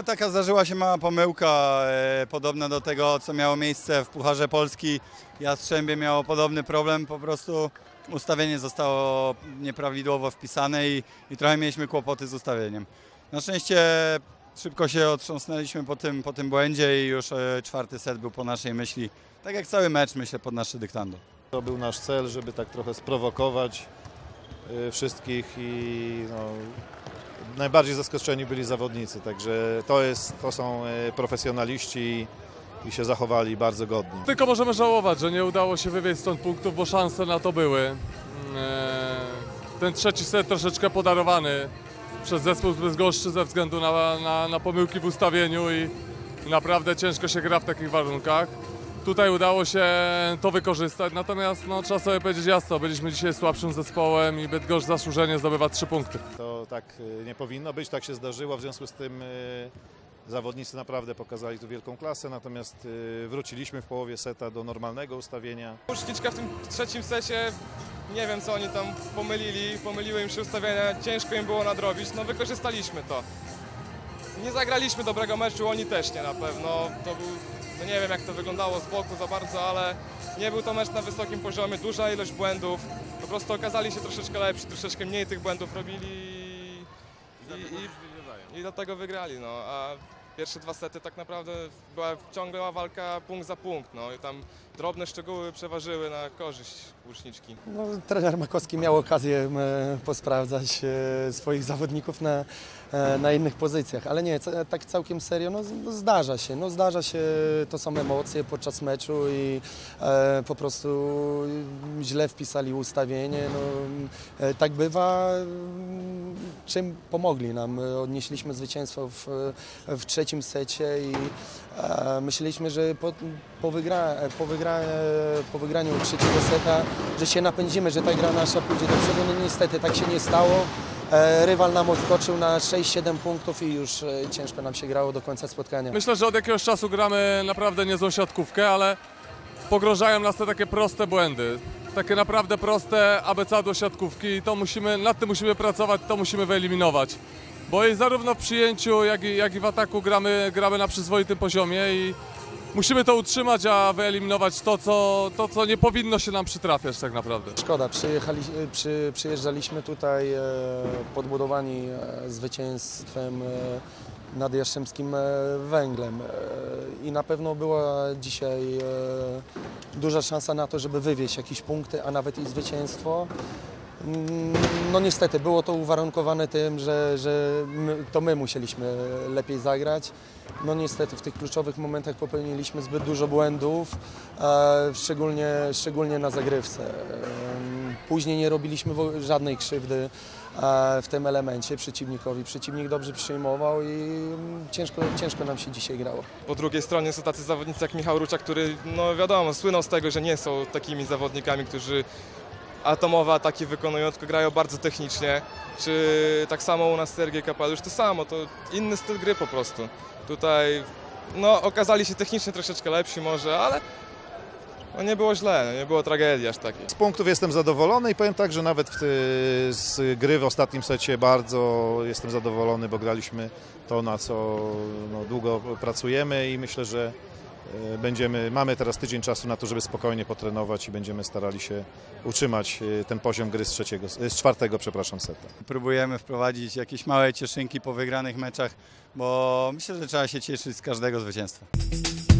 taka zdarzyła się mała pomyłka, podobna do tego, co miało miejsce w Pucharze Polski. Jastrzębie miało podobny problem, po prostu ustawienie zostało nieprawidłowo wpisane i trochę mieliśmy kłopoty z ustawieniem. Na szczęście szybko się otrząsnęliśmy po tym błędzie i już czwarty set był po naszej myśli, tak jak cały mecz, myślę, pod nasze dyktando. To był nasz cel, żeby tak trochę sprowokować wszystkich i najbardziej zaskoczeni byli zawodnicy, także to są profesjonaliści i się zachowali bardzo godnie. Tylko możemy żałować, że nie udało się wywieźć stąd punktów, bo szanse na to były. Ten trzeci set troszeczkę podarowany przez zespół z Bydgoszczy ze względu na pomyłki w ustawieniu i naprawdę ciężko się gra w takich warunkach. Tutaj udało się to wykorzystać, natomiast trzeba sobie powiedzieć jasno, byliśmy dzisiaj słabszym zespołem i Bydgoszcz zasłużenie zdobywa 3 punkty. To tak nie powinno być, tak się zdarzyło, w związku z tym zawodnicy naprawdę pokazali tu wielką klasę, natomiast wróciliśmy w połowie seta do normalnego ustawienia. Łuczniczka w tym trzecim secie, nie wiem co oni tam pomyliły im się ustawienia, ciężko im było nadrobić, wykorzystaliśmy to. Nie zagraliśmy dobrego meczu, oni też nie na pewno. To był, nie wiem jak to wyglądało z boku za bardzo, ale nie był to mecz na wysokim poziomie, duża ilość błędów. Po prostu okazali się troszeczkę lepsi, troszeczkę mniej tych błędów robili i dlatego wygrali. A pierwsze 2 sety tak naprawdę była walka punkt za punkt. I tam drobne szczegóły przeważyły na korzyść łuczniczki. Trener Makowski miał okazję posprawdzać swoich zawodników na innych pozycjach, ale nie, tak całkiem serio, zdarza się, to są emocje podczas meczu i po prostu źle wpisali ustawienie, tak bywa, czym pomogli nam, odnieśliśmy zwycięstwo w trzecim secie i myśleliśmy, że po wygraniu trzeciego seta, że się napędzimy, że ta gra nasza pójdzie do przodu, niestety tak się nie stało. Rywal nam odskoczył na 6-7 punktów i już ciężko nam się grało do końca spotkania. Myślę, że od jakiegoś czasu gramy naprawdę niezłą siatkówkę, ale pogrążają nas te takie proste błędy. Takie naprawdę proste abecadło siatkówki i nad tym musimy pracować, to musimy wyeliminować. Bo i zarówno w przyjęciu, jak i w ataku gramy na przyzwoitym poziomie i musimy to utrzymać, a wyeliminować to, co nie powinno się nam przytrafiać tak naprawdę. Szkoda, przyjeżdżaliśmy tutaj podbudowani zwycięstwem nad Jastrzębskim Węglem i na pewno była dzisiaj duża szansa na to, żeby wywieźć jakieś punkty, a nawet i zwycięstwo. Niestety było to uwarunkowane tym, że my musieliśmy lepiej zagrać. Niestety w tych kluczowych momentach popełniliśmy zbyt dużo błędów, szczególnie na zagrywce. Później nie robiliśmy żadnej krzywdy w tym elemencie przeciwnikowi. Przeciwnik dobrze przyjmował i ciężko nam się dzisiaj grało. Po drugiej stronie są tacy zawodnicy jak Michał Ruczak, który wiadomo, słynął z tego, że nie są takimi zawodnikami, którzy atomowe ataki wykonują, tylko grają bardzo technicznie. Czy tak samo u nas Sergiej Kapelusz, to samo, to inny styl gry po prostu. Tutaj okazali się technicznie troszeczkę lepsi może, ale nie było źle, nie było tragedii aż takiej. Z punktów jestem zadowolony i powiem tak, że nawet z gry w ostatnim secie bardzo jestem zadowolony, bo graliśmy to, na co długo pracujemy i myślę, że mamy teraz tydzień czasu na to, żeby spokojnie potrenować i będziemy starali się utrzymać ten poziom gry z czwartego seta. Próbujemy wprowadzić jakieś małe cieszynki po wygranych meczach, bo myślę, że trzeba się cieszyć z każdego zwycięstwa.